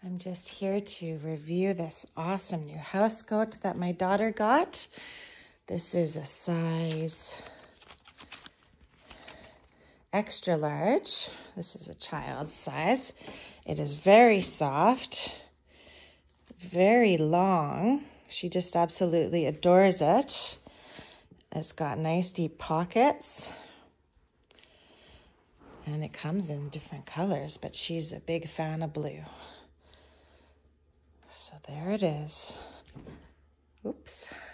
I'm just here to review this awesome new housecoat that my daughter got. This is a size extra large. This is a child's size. It is very soft, very long. She just absolutely adores it. It's got nice deep pockets. And it comes in different colors, but she's a big fan of blue. So there it is. Oops.